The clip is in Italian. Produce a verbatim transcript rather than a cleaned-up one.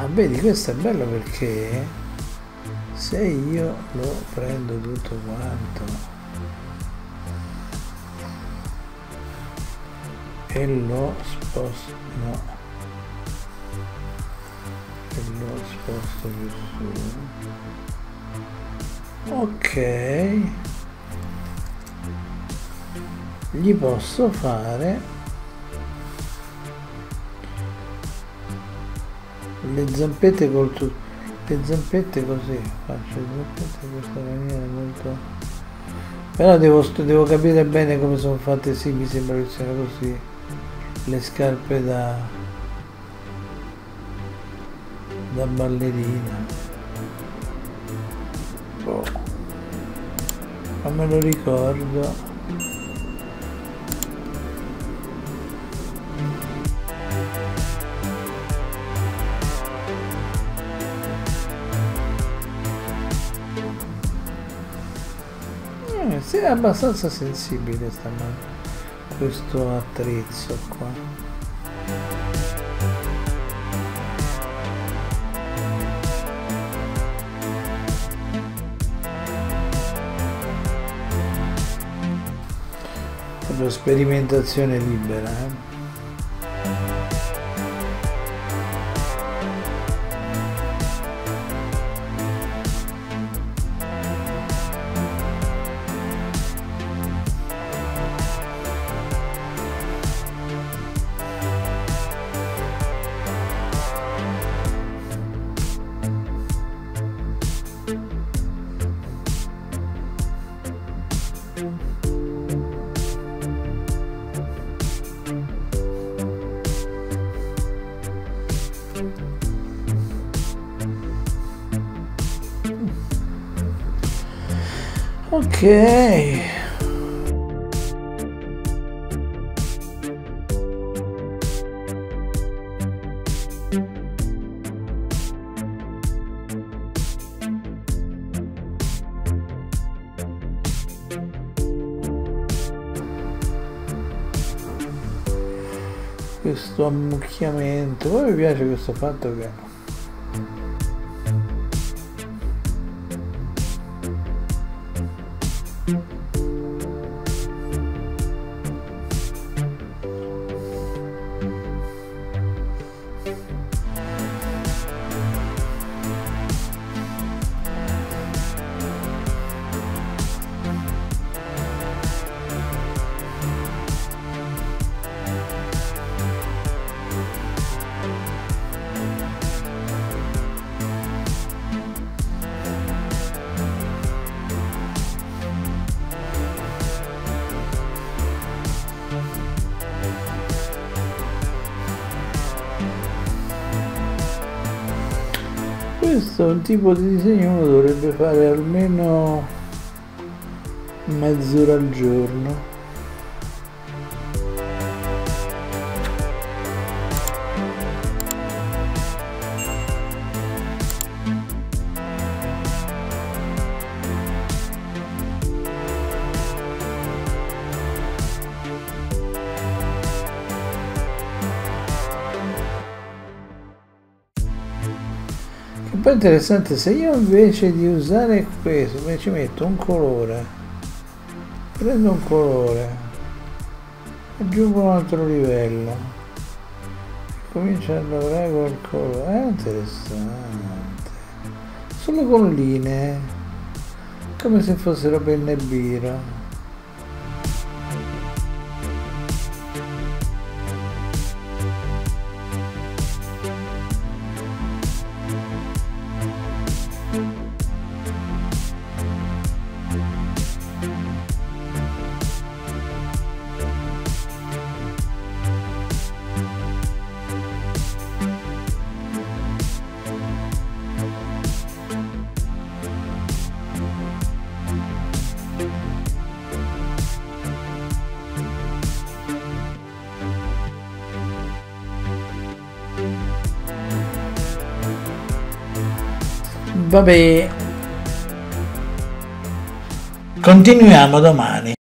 vedi, questo è bello perché se io lo prendo tutto quanto e lo sposto, no, e lo sposto più su, ok, gli posso fare le zampette col tu le zampette così, faccio le zampette in questa maniera molto, però devo, devo capire bene come sono fatte. Sì, mi sembra che siano così le scarpe da da ballerina, oh, ma me lo ricordo. Sì, è abbastanza sensibile questo attrezzo qua. Proprio sperimentazione libera, eh? Ok. Questo ammucchiamento, poi mi piace questo fatto che questo è un tipo di disegno uno dovrebbe fare almeno mezz'ora al giorno. Poi è interessante, se io invece di usare questo mi ci metto un colore, prendo un colore, aggiungo un altro livello e comincio a lavorare col colore, è interessante, solo con linee, come se fossero penne e biro. Vabbè, continuiamo domani.